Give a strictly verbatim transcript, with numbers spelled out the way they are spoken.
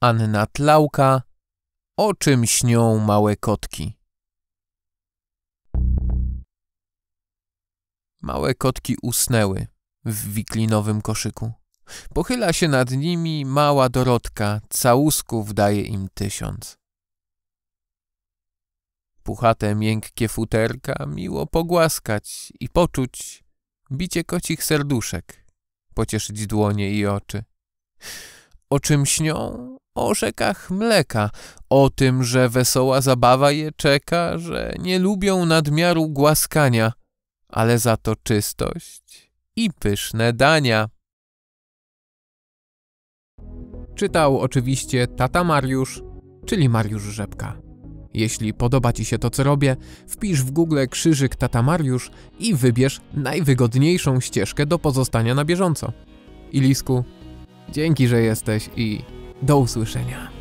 Anna Tlauka. O czym śnią małe kotki? Małe kotki usnęły w wiklinowym koszyku. Pochyla się nad nimi mała Dorotka, całusków daje im tysiąc. Puchate, miękkie futerka miło pogłaskać i poczuć bicie kocich serduszek, pocieszyć dłonie i oczy. O czym śnią? O rzekach mleka, o tym, że wesoła zabawa je czeka, że nie lubią nadmiaru głaskania, ale za to czystość i pyszne dania. Czytał oczywiście tata Mariusz, czyli Mariusz Rzepka. Jeśli podoba Ci się to, co robię, wpisz w Google krzyżyk tata Mariusz i wybierz najwygodniejszą ścieżkę do pozostania na bieżąco. Ilisku, dzięki, że jesteś i do usłyszenia.